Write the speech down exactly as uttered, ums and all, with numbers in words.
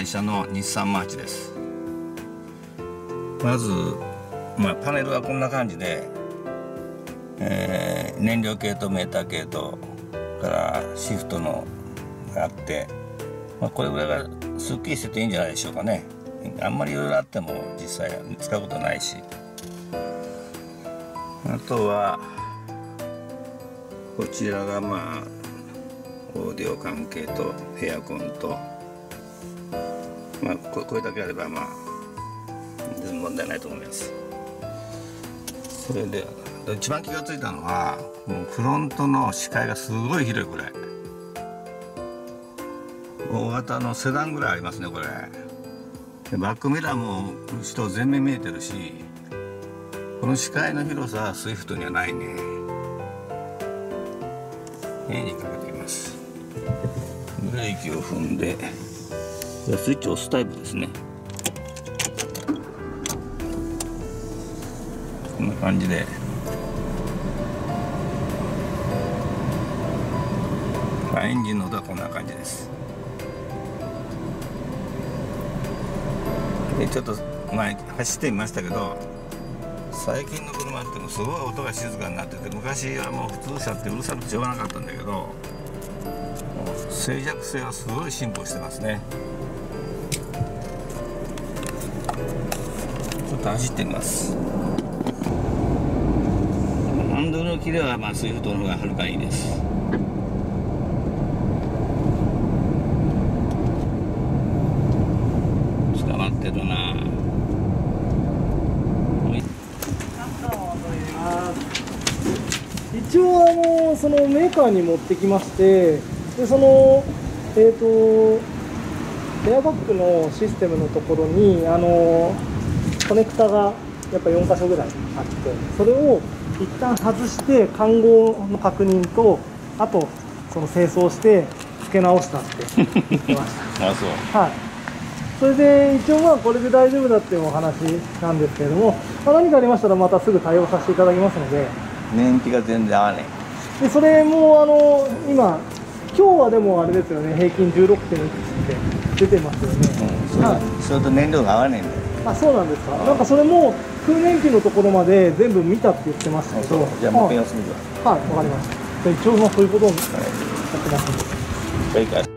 車の日産マーチです。まず、まあ、パネルはこんな感じで、えー、燃料系とメーター系とからシフトのがあって、まあ、これぐらいがすっきりしてていいんじゃないでしょうかね。あんまりいろいろあっても実際使うことないし、あとはこちらがまあオーディオ関係とエアコンと、まあこれだけあればまあ全然問題ないと思います。それで一番気がついたのはもうフロントの視界がすごい広い。これ大型のセダンぐらいありますね。これでバックミラーも後ろ全面見えてるし、この視界の広さはスイフトにはないね。A にかけています。ブレーキを踏んでスイッチを押すタイプですね。こんな感じでエンジンの音はこんな感じです。でちょっと前走ってみましたけど、最近の車ってもすごい音が静かになってて、昔はもう普通車ってうるさくてしょうがなかったんだけど、静寂性はすごい進歩してますね。ちょっと走ってみます。ハンドルの切れはまあスイフトの方がはるかにいいです。捕まってるな。 一応あのそのメーカーに持ってきまして、でそのえっとエアバッグのシステムのところにあのコネクタがやっぱよんかしょぐらいあって、それを一旦外して環合の確認と、あとその清掃して付け直したって言ってましたあ、そう。はい。それで一応まあこれで大丈夫だっていうお話なんですけれども、まあ、何かありましたらまたすぐ対応させていただきますので。 燃費が全然合わない。 でそれもあの今今日はでもあれですよね、平均 じゅうろくてんいくつって出てますよね。うん、はい。 それと燃料が合わないんだよ。 あ、そうなんですか。なんかそれも空燃費のところまで全部見たって言ってましたけど。 じゃあもう一回休みください。 はい、わかりました。じゃあ一応まあそういうことをやってますんで。 それから